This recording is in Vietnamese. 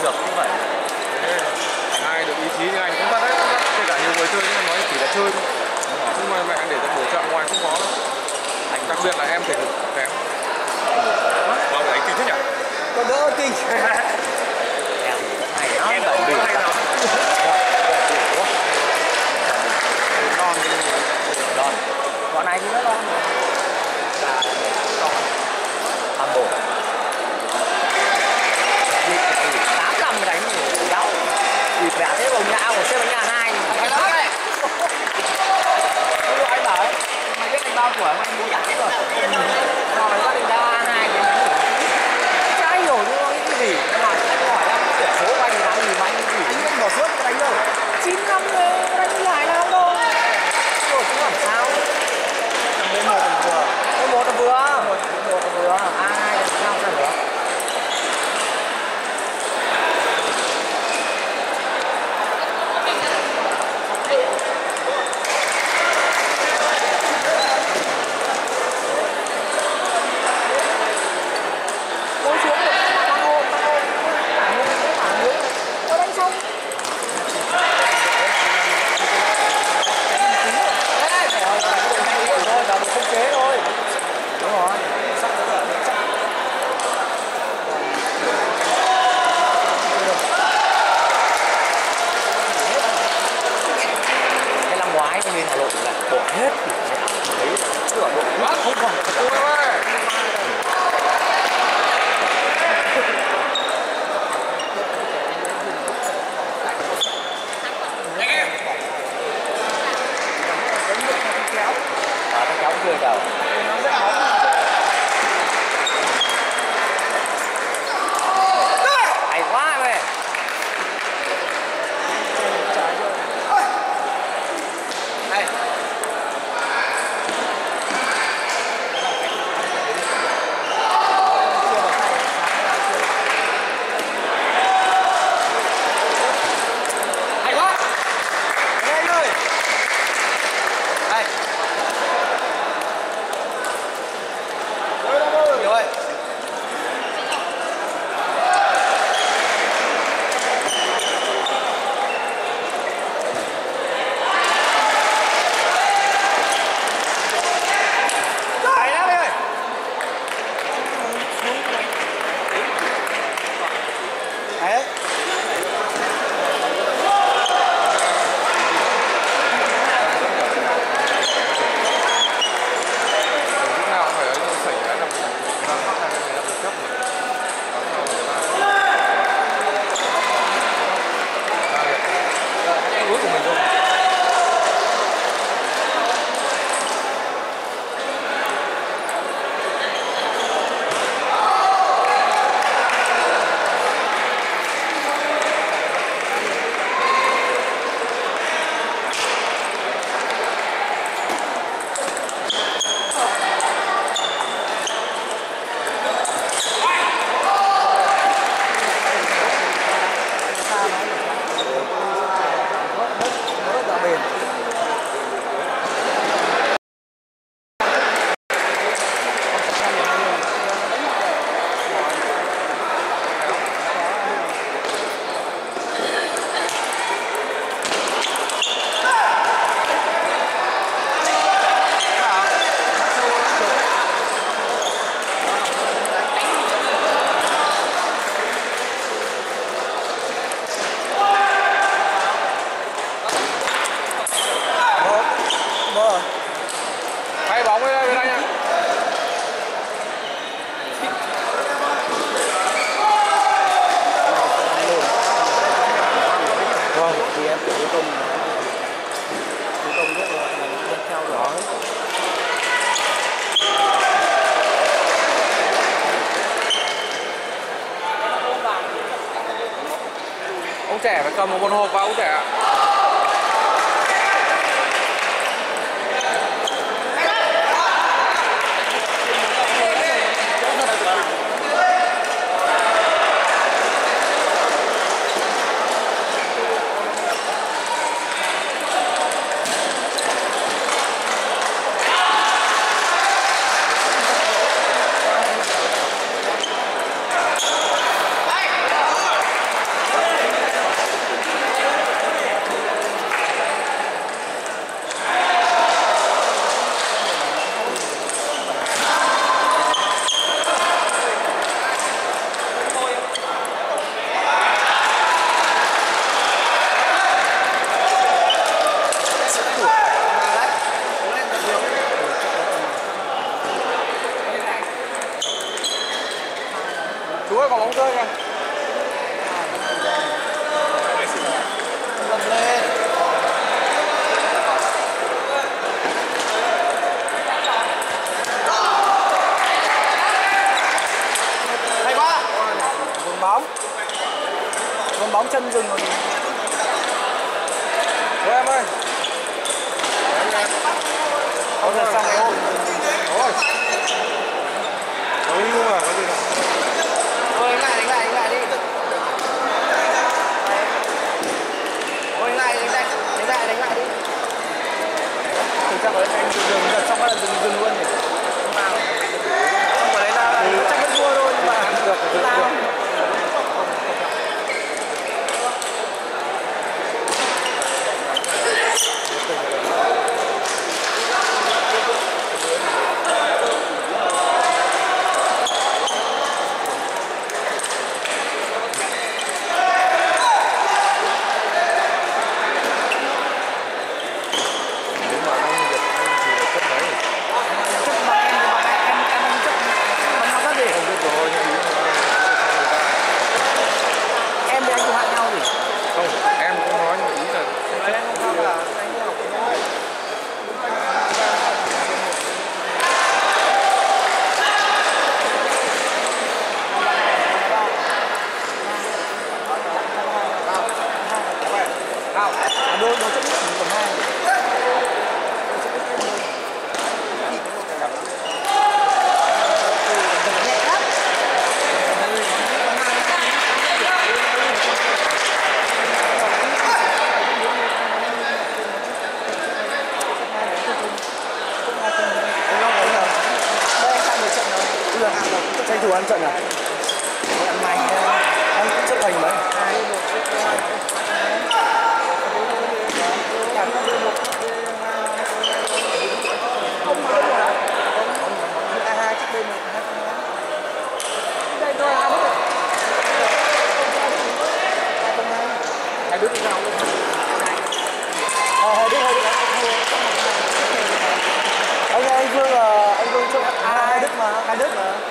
được như vậy. Ai được ý chí như anh cũng bắt đấy, kể cả nhiều người chơi nhưng mà nói chỉ là chơi thôi. Nhưng mà mẹ anh để ra bổ trợ ngoài không có đâu. Anh đặc biệt là em thể lực kém. Vâng, anh kinh thế nhỉ? Có đỡ kinh. Em hay lắm, em đẩy được. Non đi. Non. Con này thì nó non rồi. Là non. Hàm bổ. Dịp 8 năm đánh thì đau. Dịp bẻ thế bồng nhão của xe bánh nhà 2. Phải đó đấy. Ôi anh bảo ấy, mày biết anh bao tuổi không? Anh mua giải rồi. Sao mày bắt anh ra A2 thì chả hiểu cái gì. Anh hỏi em tuyển số của anh thì làm gì mà anh gì nhưng bỏ suốt đánh đâu. 9 năm rồi, đánh giải nào đâu. Rồi cũng làm sao. Đến 1 là vừa. Đến 1 là vừa. 1 là vừa. A2 là sao ra được. Ông trẻ phải cầm một con hộp vào ông trẻ ạ. còn bóng chân dừng rồi. Thôi em ơi. Không được xong rồi. Rồi. Đấu luôn à, có gì đâu. Thôi đánh lại đi. Thôi đánh lại đi. Thực ra có cái anh dừng giật xong bắt là dừng luôn nhỉ. Không vào. Không có đấy là chắc vẫn thua thôi nhưng mà Được. sao? Nếu mà anh được anh thì cấp mấy? Chắc mà em chắc bắn nó gì? Không biết rồi, nhưng ý Em với anh cùng hạng nhau gì? không, em cũng nói nhưng mà ý là Đấy anh không sao cả, anh đi học với nhau. Đôi chấp nhận tầm 2. Tranh thủ ăn trận à? Ăn mày ăn cũng chấp hành mấy. Hai đứa đi nào luôn. Hai đứa. Anh Vương là anh Vương cho hai Đức mà.